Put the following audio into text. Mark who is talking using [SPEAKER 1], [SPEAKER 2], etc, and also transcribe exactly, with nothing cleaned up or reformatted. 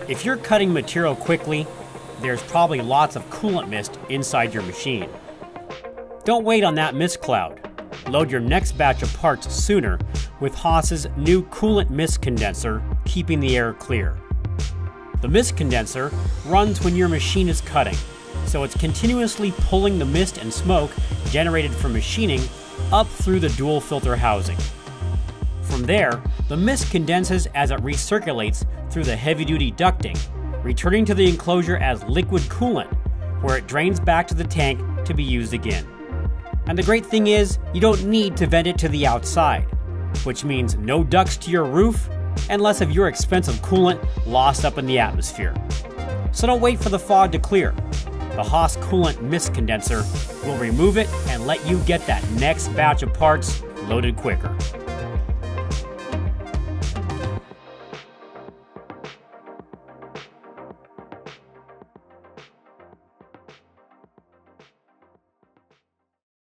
[SPEAKER 1] If you're cutting material quickly, there's probably lots of coolant mist inside your machine. Don't wait on that mist cloud. Load your next batch of parts sooner with Haas's new Coolant Mist Condenser, keeping the air clear. The mist condenser runs when your machine is cutting, so it's continuously pulling the mist and smoke generated from machining up through the dual filter housing. From there, the mist condenses as it recirculates through the heavy-duty ducting, returning to the enclosure as liquid coolant, where it drains back to the tank to be used again. And the great thing is, you don't need to vent it to the outside, which means no ducts to your roof and less of your expensive coolant lost up in the atmosphere. So don't wait for the fog to clear. The Haas Coolant Mist Condenser will remove it and let you get that next batch of parts loaded quicker.